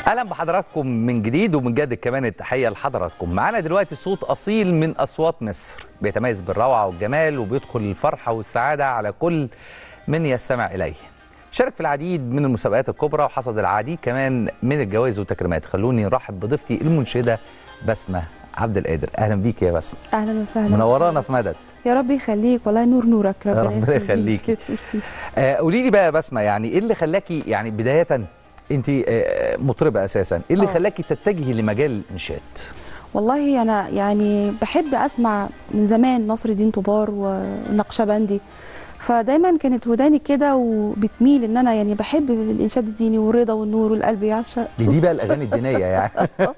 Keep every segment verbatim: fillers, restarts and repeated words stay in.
اهلا بحضراتكم من جديد، ومن جديد كمان التحيه لحضراتكم. معانا دلوقتي صوت اصيل من اصوات مصر بيتميز بالروعه والجمال، وبيدخل الفرحه والسعاده على كل من يستمع اليه. شارك في العديد من المسابقات الكبرى وحصد العديد كمان من الجوائز والتكريمات. خلوني نرحب بضيفتي المنشده بسمه عبد القادر. اهلا بيك يا بسمه. اهلا وسهلا، منورانا في مدد. يا رب يخليك، والله نور نورك. ربنا, ربنا يخليك. آه قولي لي بقى يا بسمه، يعني ايه اللي خلاكي، يعني بدايه انت آه مطربه اساسا، ايه اللي أوه. خلاكي تتجهي لمجال الانشاد؟ والله انا يعني بحب اسمع من زمان نصر الدين طوبار والنقشبندي، فدايما كانت وداني كده وبتميل ان انا يعني بحب الانشاد الديني والرضا والنور والقلب يعشق. دي, دي بقى الاغاني الدينيه يعني.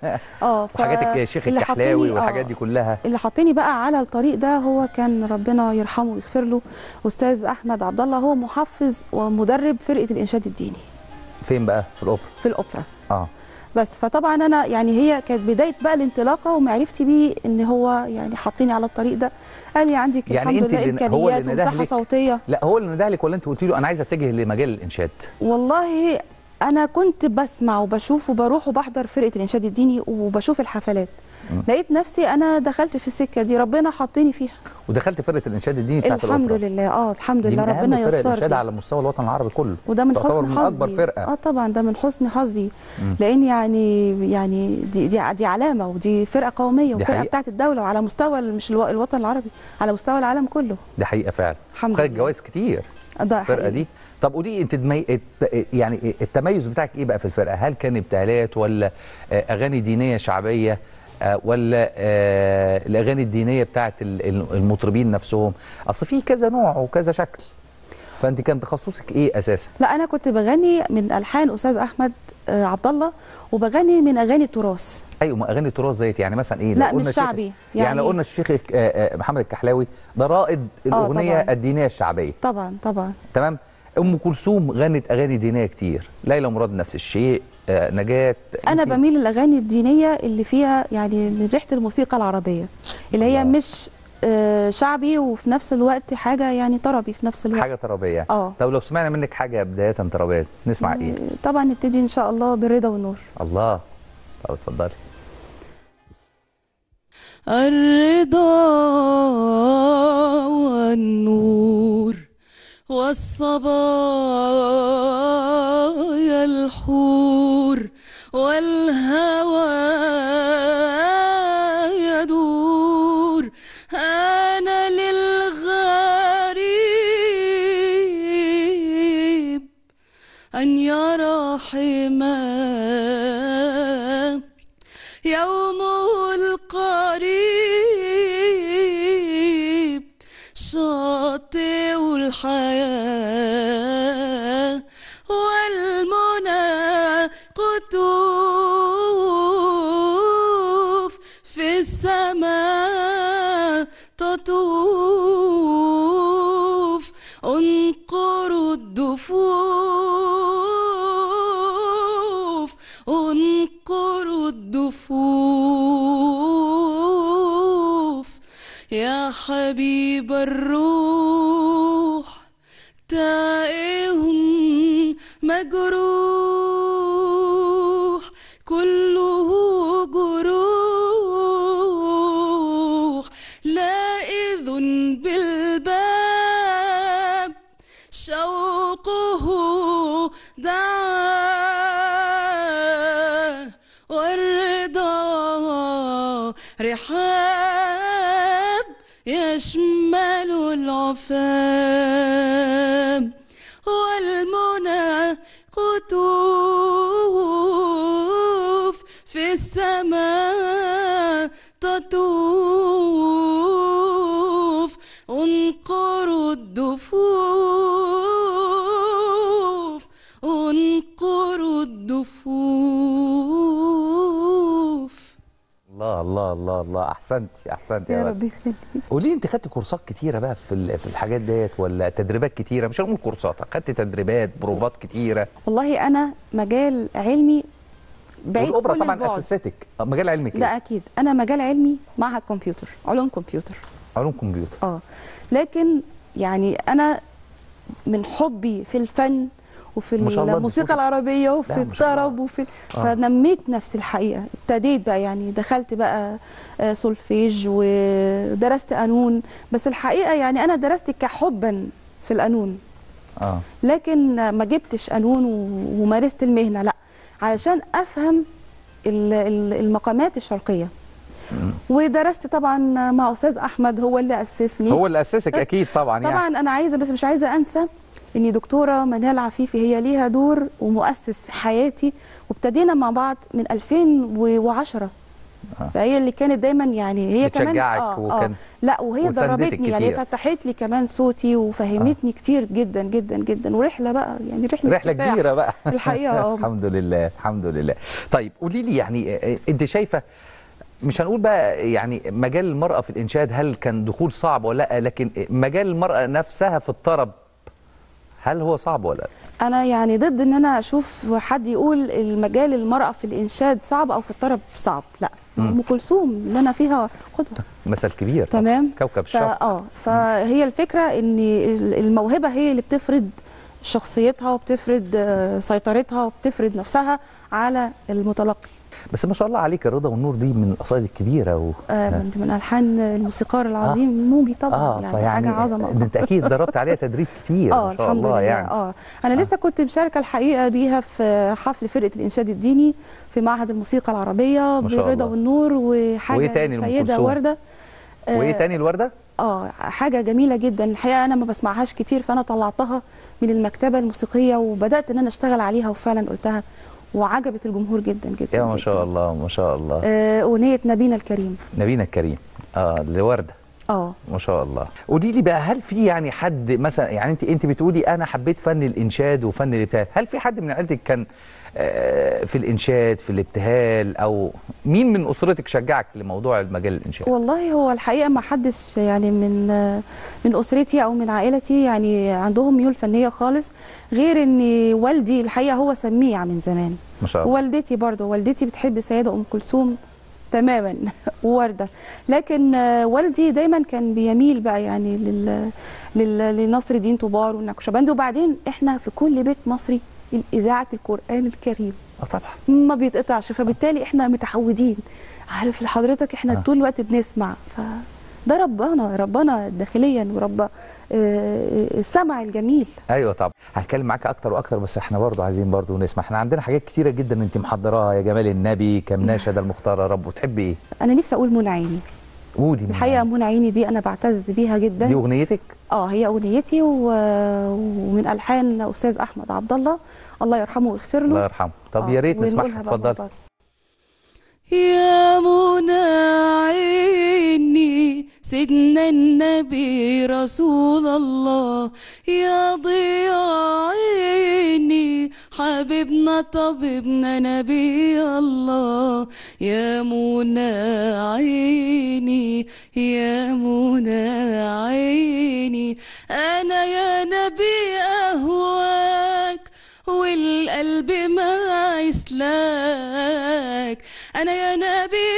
اه وحاجات الشيخ الكحلاوي والحاجات دي كلها. اللي حطني بقى على الطريق ده هو كان ربنا يرحمه ويغفر له استاذ احمد عبد الله، هو محفظ ومدرب فرقه الانشاد الديني. فين بقى؟ في الاوبرا. في الاوبرا. اه بس فطبعا انا يعني هي كانت بدايه بقى الانطلاقه ومعرفتي بيه ان هو يعني حاطيني على الطريق ده. قال لي عندك يعني الحمد لله امكانيات ومساحه صوتيه. لا هو اللي ندهلك ولا انت قلتي له انا عايزه اتجه لمجال الانشاد؟ والله انا كنت بسمع وبشوف وبروح وبحضر فرقه الانشاد الديني وبشوف الحفلات. م. لقيت نفسي انا دخلت في السكه دي، ربنا حطني فيها ودخلت فرقه الانشاد الديني بتاعت الحمد الأوبرا. لله. اه الحمد لله ربنا يسر. فرقه الانشاد على مستوى الوطن العربي كله، وده من حسن من حظي. اكبر فرقه. اه طبعا ده من حسن حظي، لان يعني يعني دي دي, دي علامه، ودي فرقه قوميه وفرقه بتاعت الدوله، وعلى مستوى مش الوطن العربي، على مستوى العالم كله. دي حقيقه فعلا. الحمد لله. خدت جوائز كتير ده الفرقه دي. طب قولي انت دمي... يعني التميز بتاعك ايه بقى في الفرقه؟ هل كان ابتهالات ولا اغاني دينيه شعبيه ولا الاغاني الدينيه بتاعت المطربين نفسهم؟ اصل في كذا نوع وكذا شكل، فانت كان تخصصك ايه اساسا؟ لا انا كنت بغني من الحان استاذ احمد عبد الله، وبغني من اغاني التراث. ايوه، ما اغاني التراث زيت يعني مثلا ايه؟ لا مش شعبي يعني, يعني لو قلنا الشيخ محمد الكحلاوي ده رائد الاغنيه آه الدينيه الشعبيه. طبعا طبعا. تمام. ام كلثوم غنت اغاني دينيه كتير، ليلى مراد نفس الشيء، آه نجاة. انا بميل للاغاني الدينيه اللي فيها يعني من ريحه الموسيقى العربيه، اللي هي الله. مش آه شعبي وفي نفس الوقت حاجه يعني طربي في نفس الوقت. حاجه طربيه. اه طب لو سمعنا منك حاجه بدايه طربيه نسمع ايه؟ طبعا نبتدي ان شاء الله بالرضا والنور. الله. طب اتفضلي. الرضا والنور والصبايا الحور والهوى يدور، أنا للغريب أن يرى حماه يومه القريب شاطئ الحياة والمنى قطوف في السماء تطوف انقروا الدفوف انقروا الدفوف يا حبيب الروح تائه مجروح كله جروح لائذ بالباب شوقه دعاه والرضا رحاب يشمل العفام والمنى قطوف في السماء تطوف انقروا الدفوف انقروا الدفوف. الله الله الله الله، احسنتي احسنتي يا يا رب يخليك. قولي لي انت خدتي كورسات كتيره بقى في في الحاجات ديت ولا تدريبات كتيره؟ مش هنقول كورسات، خدتي تدريبات بروفات كتيره؟ والله انا مجال علمي بعيد والاوبرا كل طبعا البعد. اسستك مجال علمي كده. ده اكيد، انا مجال علمي معهد كمبيوتر، علوم كمبيوتر. علوم كمبيوتر. اه لكن يعني انا من حبي في الفن وفي ما شاء الله، الموسيقى صوتك- العربيه وفي لا، ما شاء الله. الطرب وفي آه. فنميت نفسي الحقيقه. ابتديت بقى يعني دخلت بقى آه، سولفيج ودرست قانون، بس الحقيقه يعني انا درست كحبا في القانون، اه لكن ما جبتش قانون و- ومارست المهنه، لا، علشان افهم ال- ال- المقامات الشرقيه. ودرست طبعا مع استاذ احمد، هو اللي اسسني. هو اللي اسسك اكيد طبعا يعني. طبعا انا عايزه، بس مش عايزه انسى ان دكتوره منال عفيفي هي ليها دور ومؤسس في حياتي، وابتدينا مع بعض من ألفين وعشرة. آه. فهي اللي كانت دايما يعني هي كمان بتشجعك وكان- لا، وهي وساندتك دربتني يعني، كتير. فتحت لي كمان صوتي وفهمتني كتير جدا جدا جدا، ورحله بقى يعني رحله رحله كفاح. كبيره بقى الحقيقه اه الحمد لله الحمد لله. طيب قولي لي يعني آه، انت شايفه، مش هنقول بقى يعني مجال المرأة في الإنشاد هل كان دخول صعب ولا لا، لكن مجال المرأة نفسها في الطرب هل هو صعب ولا لا؟ انا يعني ضد ان انا اشوف حد يقول المجال المرأة في الانشاد صعب او في الطرب صعب، لا. ام كلثوم اللي انا فيها قدوة، مثل كبير طبعاً. تمام. كوكب ف... الشرق. اه فهي الفكرة ان الموهبة هي اللي بتفرض شخصيتها وبتفرض آه، سيطرتها وبتفرض نفسها على المتلقي. بس ما شاء الله عليك، الرضا والنور دي من القصائد الكبيرة و... آه من من الحان الموسيقار العظيم الموجي طبعا. اه يعني فيعني حاجة عظمة. ده انت اكيد دربت عليها تدريب كتير. اه ما شاء الحمد الله لله. يعني. اه انا لسه كنت مشاركه الحقيقه بيها في حفل فرقه الانشاد الديني في معهد الموسيقى العربيه ما شاء بالرضا الله. والنور، وحاجه وإيه تاني لأم السيده كلثوم؟ ورده. آه، وايه تاني الوردة؟ اه حاجه جميله جدا الحقيقه، انا ما بسمعهاش كتير، فانا طلعتها من المكتبه الموسيقيه وبدات ان انا اشتغل عليها، وفعلا قلتها وعجبت الجمهور جدا جدا. يا ما جداً. شاء الله ما شاء الله. آه، اغنيه نبينا الكريم. نبينا الكريم اه لوردة. اه ما شاء الله. قولي لي بقى، هل في يعني حد مثلا، يعني انت انت بتقولي انا حبيت فن الانشاد وفن الابتهال، هل في حد من عيلتك كان آه، في الانشاد في الابتهال، او مين من اسرتك شجعك لموضوع المجال الانشاد؟ والله هو الحقيقه ما حدش يعني من من اسرتي او من عائلتي يعني عندهم ميول فنيه خالص، غير ان والدي الحقيقه هو سميع من زمان. ما شاء الله. ووالدتي برضه، والدتي بتحب السيده ام كلثوم تماما وورده، لكن آه، والدي دايما كان بيميل بقى يعني لل لل- لنصر الدين طوبار والنقشبندي. وبعدين احنا في كل بيت مصري اذاعه القران الكريم اه طبعا. ما بيتقطعش، فبالتالي احنا متعودين، عارف حضرتك احنا آه. طول الوقت بنسمع، فده ربنا ربنا داخليا ورب آه، السمع الجميل. ايوه طبعا. هتكلم معاك اكتر واكتر، بس احنا برضو عايزين برضو نسمع، احنا عندنا حاجات كتيره جدا انت محضراها، يا جمال النبي، كم ناشد المختار يا رب، وتحبي ايه؟ انا نفسي اقول منى عيني. قولي. الحقيقه منى عيني دي انا بعتز بيها جدا. دي اغنيتك؟ اه هي اغنيتي و... ومن الحان استاذ احمد عبد الله، الله يرحمه ويغفر له. الله يرحمه. طب آه، يا ريت ونقولها نسمعها، بقى مع اتفضلي. بعض. يا منى عيني سيدنا النبي رسول الله، يا ضياء عيني حبيبنا طبيبنا نبي الله، يا منى عيني يا منى عيني أنا يا نبي أهواك والقلب ما يسلاك، أنا يا نبي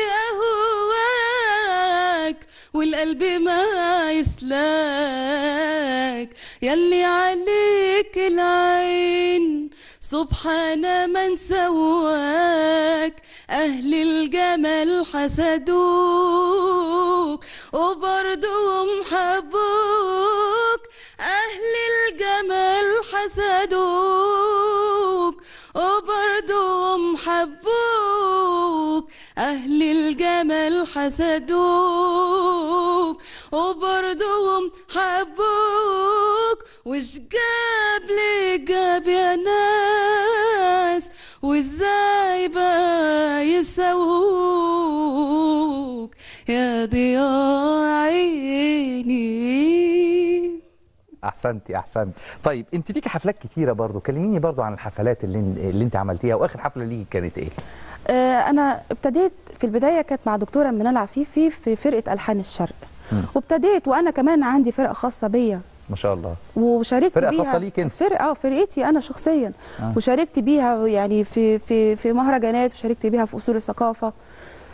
أهواك والقلب ما يسلاك، يلي عليك العين سبحان من سواك، أهل الجمال حسدوك وبرضهم حبوك، أهل الجمال حسدوك وبرضهم حبوك، أهل الجمال حسدوك وبرضهم حبوك، وش جاب لي جاب يا ناس وازاي بقى يسووك يا ضياء عيني. احسنتي احسنتي. طيب انت ليكي حفلات كتيره برضو، كلميني برضو عن الحفلات اللي اللي انت عملتيها، واخر حفله ليكي كانت ايه؟ آه، انا ابتديت في البدايه كانت مع دكتوره منال عفيفي في فرقه الحان الشرق، مم. وابتديت وانا كمان عندي فرقه خاصه بيا ما شاء الله. وشاركت فرقة بيها. خاصة ليك انت؟ فرقه اه فرقتي انا شخصيا. آه. وشاركت بيها يعني في في في مهرجانات، وشاركت بيها في اصول الثقافه،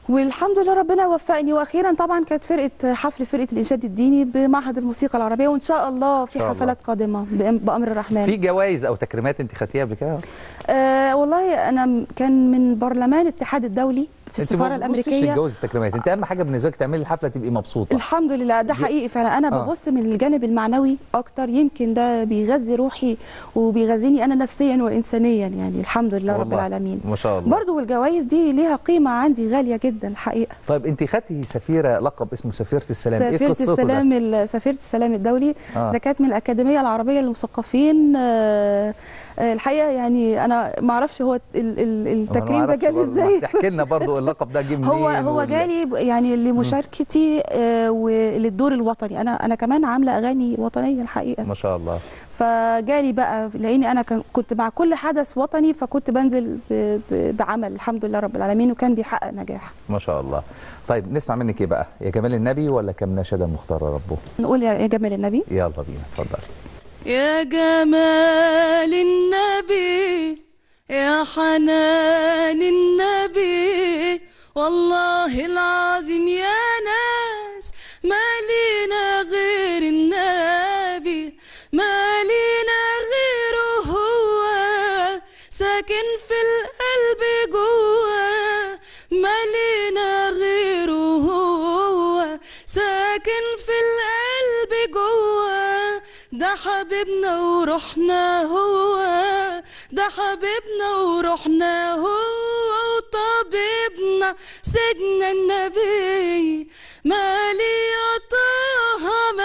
والحمد لله ربنا وفقني. واخيرا طبعا كانت فرقه حفل فرقه الانشاد الديني بمعهد الموسيقى العربيه، وان شاء الله في شاء حفلات الله. قادمه بأم- بامر الرحمن. في جوائز او تكريمات انت خدتيها قبل كده؟ آه والله انا م- كان من برلمان الاتحاد الدولي في السفاره انت ما بتبصيش الامريكيه. للجوائز التكريمات، انت اهم حاجه بالنسبه لك تعملي الحفله تبقي مبسوطه. الحمد لله ده حقيقي فعلا. انا آه. ببص من الجانب المعنوي اكتر، يمكن ده بيغذي روحي وبيغذيني انا نفسيا وانسانيا يعني. الحمد لله رب والله. العالمين. ما شاء الله. برضو والجوائز دي ليها قيمه عندي غاليه جدا الحقيقه. طيب انت خدتي سفيره لقب اسمه سفيره السلام، ايه سفيرة قصته ده؟ السلام ال- سفيرة السلام الدولي. آه. ده كانت من الأكاديمية العربية للمثقفين. آه، آه، الحقيقة يعني أنا ما أعرفش هو ال- ال- التكريم ده جالي إزاي. تحكي لنا برضو اللقب ده جه منين؟ هو هو وال- جالي ب- يعني لمشاركتي آه، وللدور الوطني. أنا أنا كمان عاملة أغاني وطنية الحقيقة. ما شاء الله. فجالي بقى لاني انا كان- كنت مع كل حدث وطني فكنت بنزل ب- ب- بعمل الحمد لله رب العالمين، وكان بيحقق نجاح. ما شاء الله. طيب نسمع منك ايه بقى؟ يا جمال النبي ولا كم نشأة مختار ربه؟ نقول يا يا جمال النبي. يلا بينا اتفضلي. يا جمال النبي يا حنان النبي، والله العظيم يا ناس ما لينا غير النبي، ما لينا غيره هو ساكن في القلب جوه، ما لينا غيره هو ساكن في القلب جوه، ده حبيبنا وروحنا هو، ده حبيبنا وروحنا هو وطبيبنا سيدنا النبي، مالي يا طه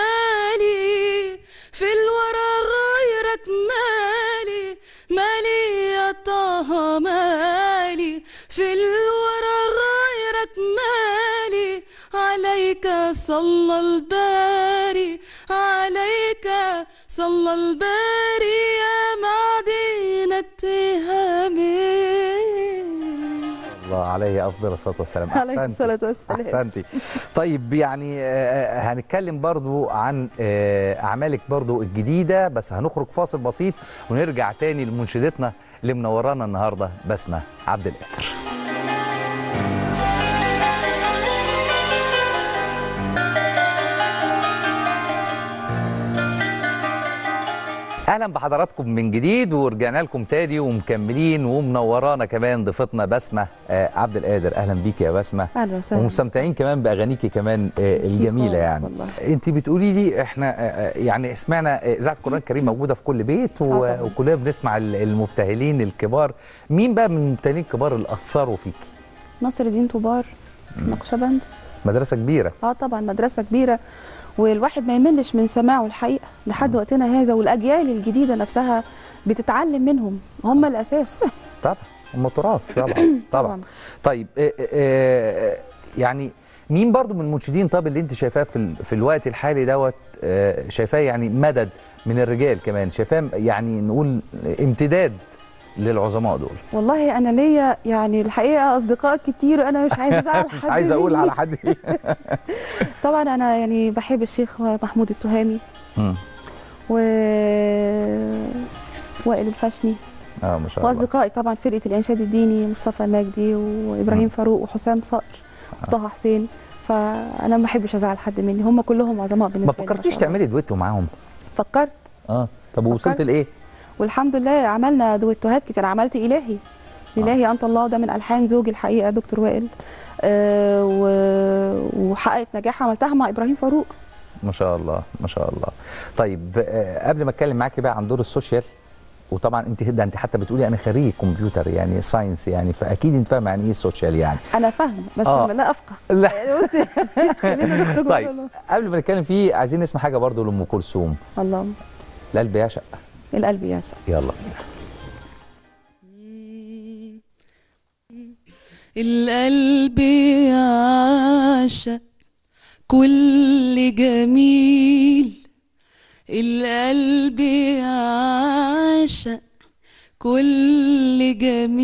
مالي في الورى غيرك، مالي مالي يا طه مالي في الورى غيرك، مالي عليك صلى الباري، عليك صلى الباري يا معدن التهامي. الله عليه افضل الصلاه والسلام. عليه احسنتي الصلاة والسلام. احسنتي. طيب يعني آه، هنتكلم برضو عن آه، اعمالك برضو الجديده، بس هنخرج فاصل بسيط ونرجع تاني لمنشدتنا اللي منورانا النهارده بسمه عبد القادر. اهلا بحضراتكم من جديد، ورجعنا لكم تاني ومكملين ومنورانا كمان ضيفتنا بسمه آه، عبد القادر. اهلا بيكي يا بسمه. اهلا وسهلا. ومستمتعين كمان باغانيكي كمان آه، ميرسي الجميله خالص يعني. والله. انت بتقولي لي احنا آه، آه، يعني سمعنا آه، اذاعه القران الكريم موجوده في كل بيت و- طبعاً. وكلنا بنسمع ال- المبتهلين الكبار. مين بقى من المبتهلين الكبار اللي اثروا فيكي؟ نصر الدين طوبار، نقشبند. مدرسه كبيره. اه طبعا مدرسه كبيره، والواحد ما يملش من سماعه الحقيقه لحد وقتنا هذا، والاجيال الجديده نفسها بتتعلم منهم، هم الاساس. طبعا هم تراث طبعا. طبعا. طبعاً. طيب آه، آه، يعني مين برضو من المنشدين طب اللي انت شايفاه في ال- في الوقت الحالي دوت آه، شايفاه يعني مدد من الرجال كمان، شايفاه يعني نقول امتداد للعظماء دول؟ والله انا ليا يعني الحقيقه اصدقاء كتير، وانا مش عايزه ازعل حد. مش عايزه اقول مني. على حد. طبعا انا يعني بحب الشيخ محمود التهامي مم. و وائل الفاشني، اه ما شاء الله. واصدقائي طبعا فرقه الانشاد الديني مصطفى مجدي وابراهيم فاروق وحسام صقر وطه حسين. فانا ما بحبش ازعل حد مني، هم كلهم عظماء ما بالنسبه لي. فكرتيش شاء الله. تعملي دويتو معاهم؟ فكرت، اه طب ووصلت فكرت. لايه؟ والحمد لله عملنا دويتوهات كتير. عملت إلهي إلهي أنت الله، ده من ألحان زوجي الحقيقة دكتور وائل، آه و- وحققت نجاح. عملتها مع إبراهيم فاروق. ما شاء الله ما شاء الله. طيب آه، قبل ما اتكلم معاكي بقى عن دور السوشيال، وطبعا انت ده انت حتى بتقولي انا خريج كمبيوتر يعني ساينس يعني، فاكيد انت فاهمه يعني ايه السوشيال يعني. أنا فاهمة بس آه. لا أفقه. لا. بصي خلينا نخرج. طيب بره. قبل ما نتكلم فيه عايزين نسمع حاجه برضو لام كلثوم، الله. القلب يعشق. القلب يعشق. يلا بينا. القلب يعشق كل جميل، القلب يعشق كل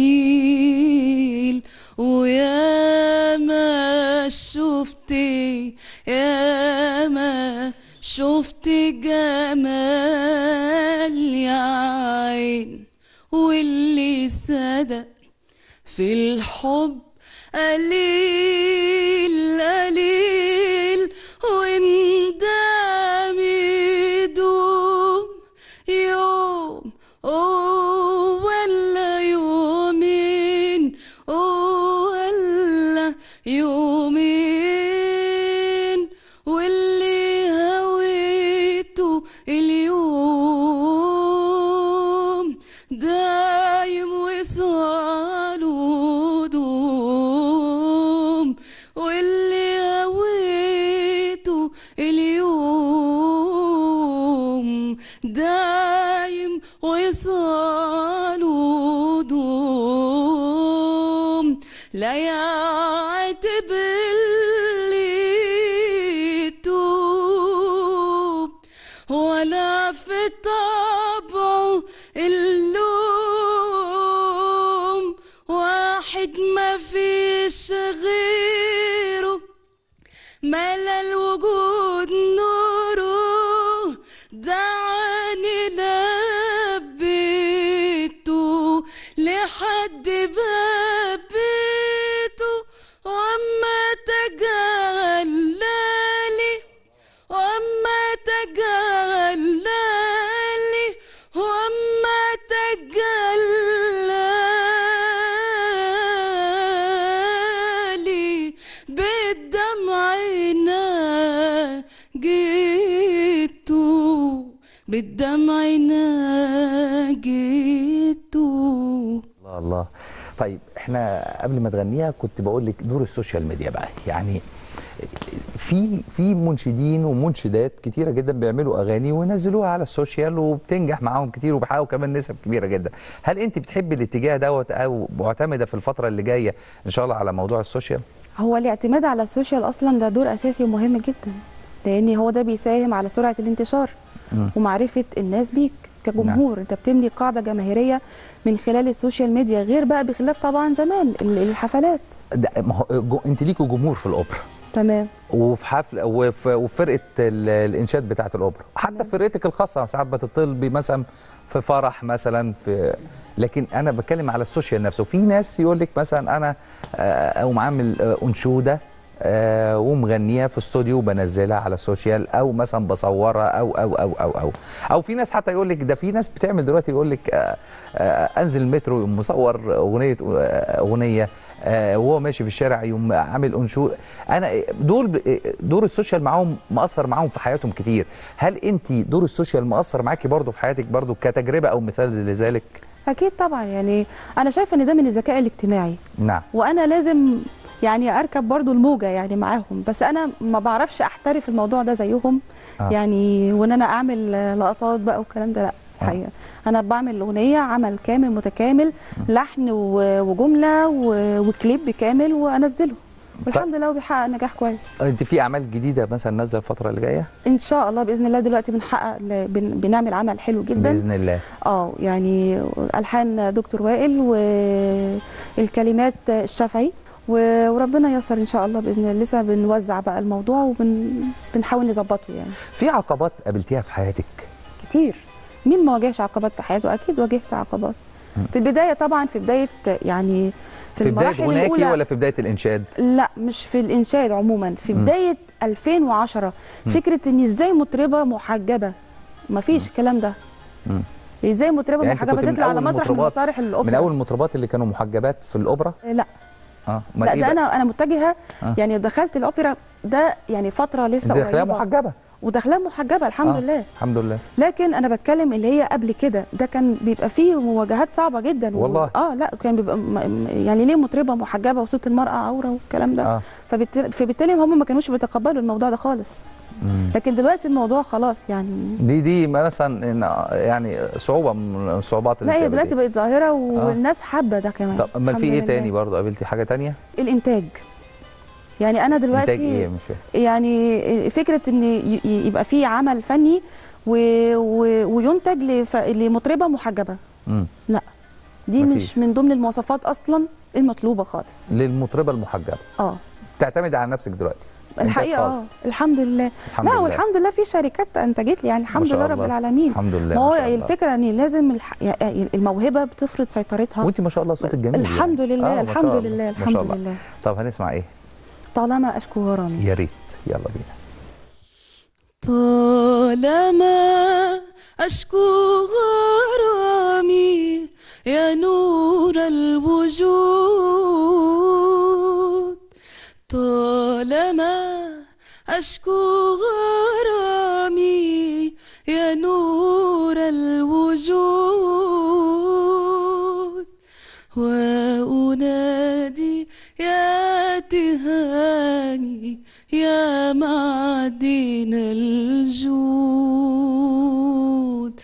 جميل، ويا ما شفت يا ما شفت جمال يا عين، واللي صدق في الحب قليل قليل وندم يدوم يوم أوه ولا يومين أوه ولا يومين واللي هويته اليوم دايم وصال ودوم واللي هويته اليوم دايم وصال ودوم لا يعتب اللي يتوب ولا في طبعه اللوم واحد ما فيش غيره ملا الوجود نوره دعاني لبيته لحد باب بيته وأما تجلالي وأما تجلالي وأما تجلالي بالدمع ناجيته بالدمع ناجيته. الله الله. طيب احنا قبل ما تغنيها كنت بقول لك دور السوشيال ميديا بقى، يعني في في منشدين ومنشدات كتيره جدا بيعملوا اغاني وينزلوها على السوشيال وبتنجح معاهم كتير وبيحققوا كمان نسب كبيره جدا. هل انت بتحبي الاتجاه دوت او معتمده في الفتره اللي جايه ان شاء الله على موضوع السوشيال؟ هو الاعتماد على السوشيال اصلا ده دور اساسي ومهم جدا، لان هو ده بيساهم على سرعه الانتشار م. ومعرفه الناس بيك كجمهور. نعم. انت بتبني قاعده جماهيريه من خلال السوشيال ميديا، غير بقى بخلاف طبعا زمان الحفلات. ده ما هو انت ليكوا جمهور في الاوبرا. تمام. وفي حفل وفي وفرقه الانشاد بتاعه الاوبرا، حتى في فرقتك الخاصه ساعات بتطلبي مثلا في فرح مثلا في، لكن انا بتكلم على السوشيال نفسه. في ناس يقول لك مثلا انا اقوم عامل انشوده آه ومغنيها في استوديو وبنزلها على السوشيال، او مثلا بصورها او او او او او او في ناس حتى يقول لك ده في ناس بتعمل دلوقتي يقول لك آه آه انزل المترو يقوم مصور اغنيه اغنيه آه وهو ماشي في الشارع يقوم عامل انشود. انا دول دور السوشيال معاهم مأثر معاهم في حياتهم كتير. هل انت دور السوشيال مأثر معاكي برضو في حياتك برضو كتجربه او مثال لذلك؟ اكيد طبعا، يعني انا شايفه ان ده من الذكاء الاجتماعي. نعم. وانا لازم يعني اركب برضو الموجه يعني معاهم، بس انا ما بعرفش احترف الموضوع ده زيهم. آه. يعني وان انا اعمل لقطات بقى والكلام ده لا الحقيقه. آه. انا بعمل اغنيه عمل كامل متكامل، لحن وجمله وكليب كامل وانزله، والحمد لله وبيحقق نجاح كويس. انت في اعمال جديده مثلا نازله الفتره اللي جايه؟ ان شاء الله باذن الله. دلوقتي بنحقق بن... بنعمل عمل حلو جدا باذن الله. اه يعني الحان دكتور وائل والكلمات الشافعي، وربنا ييسر ان شاء الله باذن الله. لسه بنوزع بقى الموضوع وبنحاول وبن... نظبطه يعني. في عقبات قابلتيها في حياتك؟ كتير. مين ما واجهش عقبات في حياته؟ اكيد واجهت عقبات. م. في البدايه طبعا، في بدايه يعني في, في بداية غناكي ولا في بداية الإنشاد؟ لا مش في الإنشاد عموما، في بداية م. ألفين وعشرة. م. فكرة إن إزاي مطربة محجبة، مفيش الكلام ده. م. ازاي مطربة يعني محجبة تطلع على مسرح من مسارح الأوبرا؟ من أول المطربات اللي كانوا محجبات في الأوبرا؟ لا. اه لا ده أنا أنا متجهة آه. يعني دخلت الأوبرا ده يعني فترة لسه قريبة. داخلها محجبة. وداخلها محجبه الحمد آه. لله الحمد لله. لكن انا بتكلم اللي هي قبل كده، ده كان بيبقى فيه مواجهات صعبه جدا والله. و... اه لا كان بيبقى يعني ليه مطربه محجبه وصوت المراه عوره والكلام ده. آه. فبالتالي فبالتالي هم ما كانوش بيتقبلوا الموضوع ده خالص. مم. لكن دلوقتي الموضوع خلاص يعني دي دي مثلا يعني صعوبه من الصعوبات اللي لا هي دلوقتي بقت ظاهره والناس آه. حابه ده كمان. طب امال في ايه تاني برضه؟ قابلتي حاجه تانية؟ الانتاج. يعني انا دلوقتي انتاج ايه؟ مش فاهم. يعني فكره ان يبقى في عمل فني و... و... وينتج لف... لمطربه محجبه. امم لا دي مفيش. مش من ضمن المواصفات اصلا المطلوبه خالص للمطربه المحجبه. اه تعتمد على نفسك دلوقتي. الحقيقه اه الحمد لله. الحمد لا لله. والحمد لله في شركات انتجت لي يعني الحمد لله رب العالمين. الحمد لله. ما هو ما شاء الله. الفكره ان لازم الح... يعني الموهبه بتفرض سيطرتها. وانت ما شاء الله صوتك جميل. الحمد يعني. لله آه الحمد الله. لله ما الحمد شاء الله. لله. طب هنسمع ايه؟ طالما اشكو غرامي. يا ريت يلا بينا. طالما أشكو غرامي يا نور الوجود، طالما أشكو غرامي يا نور الوجود، وأنادي يا تهاني يا معدن الجود،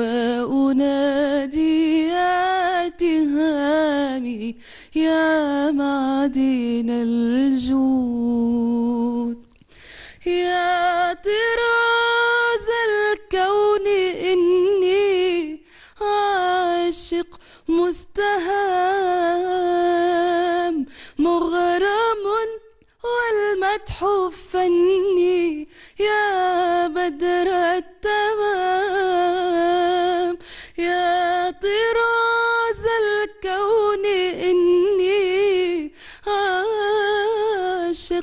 وأنادي يا تهامي يا معدن الجود، يا طراز الكون إني عاشق مستهام مغرم والمدح فني يا بدر التمام، يا طراز الكون إني عاشق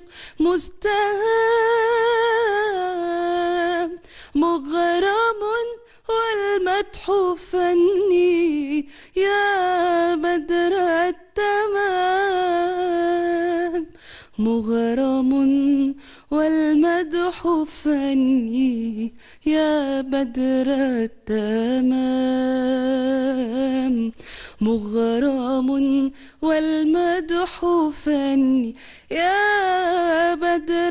مستهام مغرم والمدح فني يا بدر التمام، مغرم والمدح فني يا بدر التمام، مغرم والمدح فني يا بدر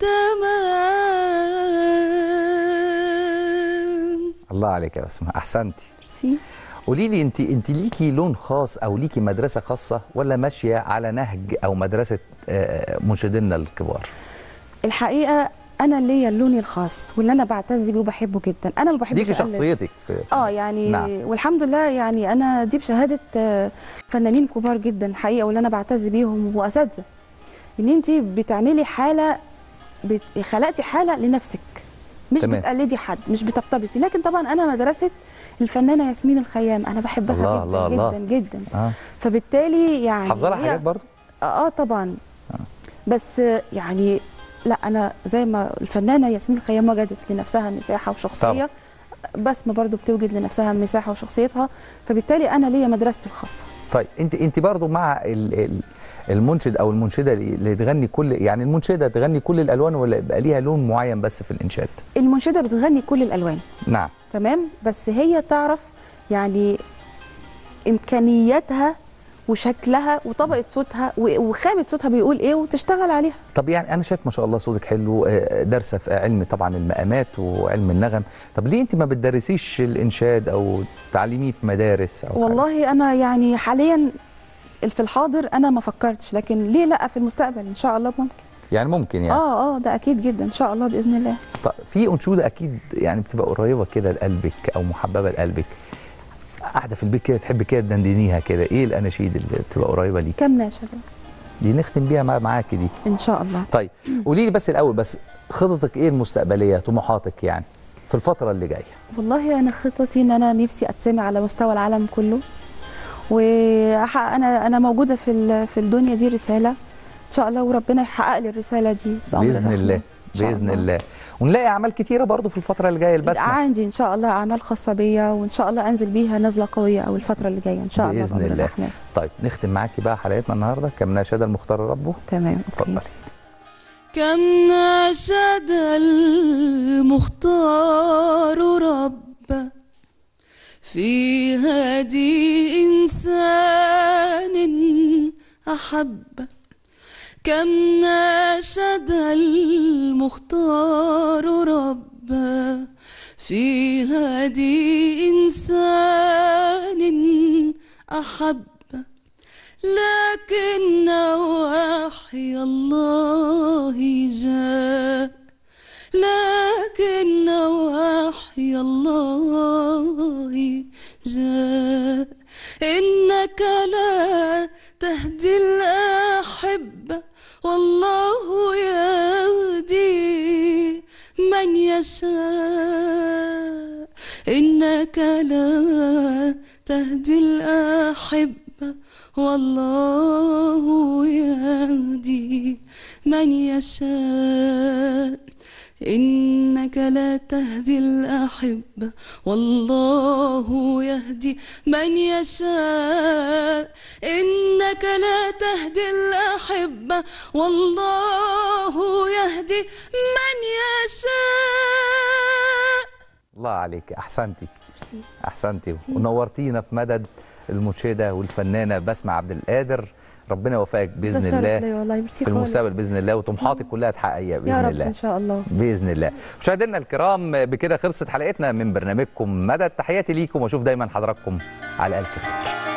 التمام. الله عليك يا بسمة، احسنتي. ميرسي. قولي لي انت انت ليكي لون خاص او ليكي مدرسه خاصه ولا ماشيه على نهج او مدرسه منشدينا الكبار؟ الحقيقه انا ليا لوني الخاص واللي انا بعتز بيه وبحبه جدا. انا ما بحبش ليكي شخصيتك في اه يعني نعم. والحمد لله يعني انا دي بشهاده فنانين كبار جدا الحقيقه واللي انا بعتز بيهم واساتذه، ان انت بتعملي حاله بت... خلقتي حاله لنفسك، مش تمام. بتقلدي حد، مش بتقتبسي. لكن طبعا انا مدرسه الفنانه ياسمين الخيام انا بحبها الله جدا الله جدا الله. جدا آه. فبالتالي يعني حافظه لها هي- حاجات برضه؟ اه, آه طبعا. آه. بس يعني لا انا زي ما الفنانه ياسمين الخيام وجدت لنفسها مساحه وشخصيه، بسمه برضو بتوجد لنفسها مساحه وشخصيتها، فبالتالي انا ليا مدرستي الخاصه. طيب انت انت برضه مع ال ال المنشد او المنشده اللي تغني كل، يعني المنشده تغني كل الالوان ولا يبقى ليها لون معين بس في الانشاد؟ المنشده بتغني كل الالوان نعم تمام، بس هي تعرف يعني امكانياتها وشكلها وطبقه صوتها وخامه صوتها بيقول ايه وتشتغل عليها. طب يعني انا شايف ما شاء الله صوتك حلو، دارسه في علم طبعا المقامات وعلم النغم، طب ليه انت ما بتدرسيش الانشاد او تعلميه في مدارس او والله حاجة؟ انا يعني حاليا في الحاضر انا ما فكرتش، لكن ليه لا في المستقبل ان شاء الله ممكن. يعني ممكن يعني اه اه ده اكيد جدا ان شاء الله باذن الله. طب في انشوده اكيد يعني بتبقى قريبه كده لقلبك او محببه لقلبك، قاعده في البيت كده تحب كده تدندنيها كده، ايه الاناشيد اللي بتبقى قريبه ليك؟ كم ناشده دي نختم بيها مع معاكي دي ان شاء الله. طيب قولي لي بس الاول بس خططك ايه المستقبليه، طموحاتك يعني في الفتره اللي جايه؟ والله انا خطتي ان انا نفسي اتسمع على مستوى العالم كله، وانا انا موجوده في في الدنيا دي رساله ان شاء الله، وربنا يحقق لي الرساله دي باذن الله باذن الله. ونلاقي اعمال كتيره برضو في الفتره اللي جايه البسمه. عندي ان شاء الله اعمال خاصه بيا وان شاء الله انزل بيها نزله قويه او الفتره اللي جايه ان شاء الله باذن الله. طيب نختم معاكي بقى حلقتنا النهارده كم ناشد المختار ربه. تمام اتفضلي. كم ناشد المختار ربه في هدي إنسان أحبه، كم ناشد المختار ربه في هدي إنسان أحبه، لكن وحي الله جاء، لكن وحي الله جاء، إنك لا تهدي الأحبة والله يهدي إنك لا تهدي الأحبة والله يهدي من يشاء. إنك لا تهدي الأحبة والله يهدي من يشاء. إنك لا تهدي الأحبة والله يهدي من يشاء. الله عليك، احسنتي احسنتي ونورتينا في مدد المنشده والفنانه بسمة عبد القادر. ربنا يوفقك باذن الله في المستقبل باذن الله، وطموحاتك كلها تحققيها باذن يا رب الله ان شاء الله باذن الله. مشاهدينا الكرام، بكده خلصت حلقتنا من برنامجكم مدد. تحياتي ليكم واشوف دايما حضراتكم على الف خير.